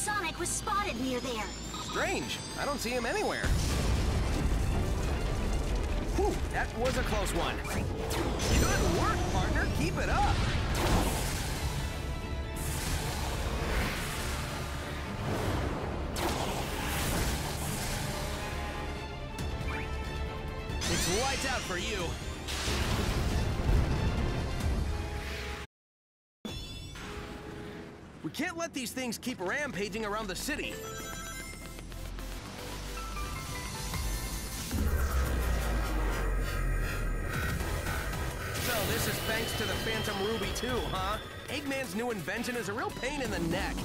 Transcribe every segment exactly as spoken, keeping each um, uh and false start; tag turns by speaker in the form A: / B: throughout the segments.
A: Sonic was spotted near there.
B: Strange. I don't see him anywhere. Whew, that was a close one. Good work, partner. Keep it up. It's lights out for you. We can't let these things keep rampaging around the city. So this is thanks to the Phantom Ruby too, huh? Eggman's new invention is a real pain in the neck.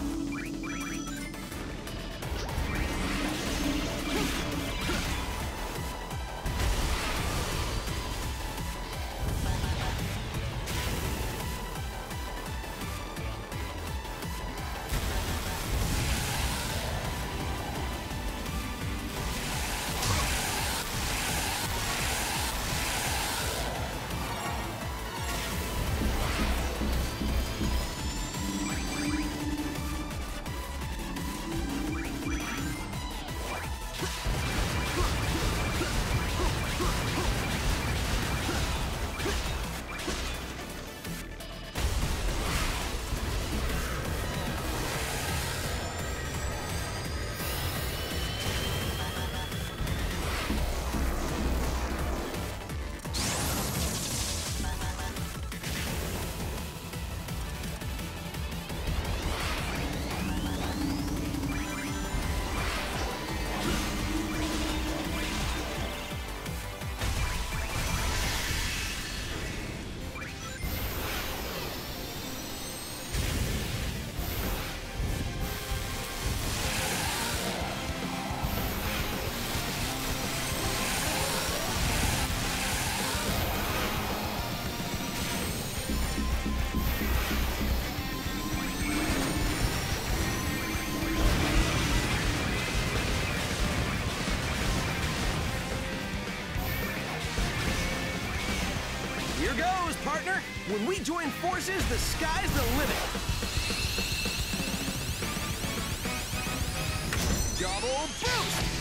B: Here goes, partner! When we join forces, the sky's the limit! Double boost!